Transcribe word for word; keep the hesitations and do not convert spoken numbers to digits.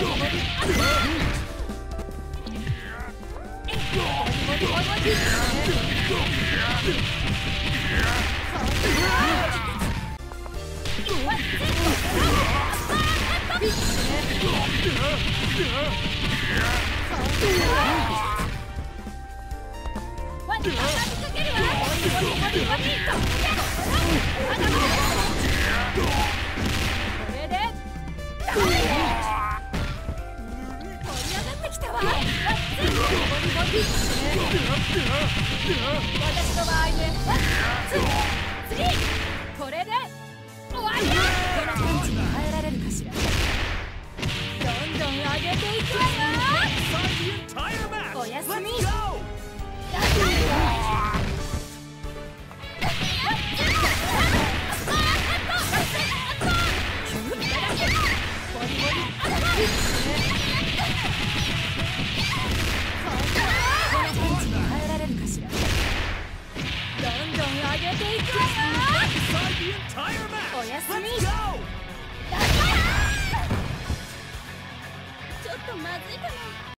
私の場合ね。次これで終わりだ。このパンチに耐えられるかしら。どんどん上げていくわよ。おやすみ。おやすみ。ちょっとまずいかな。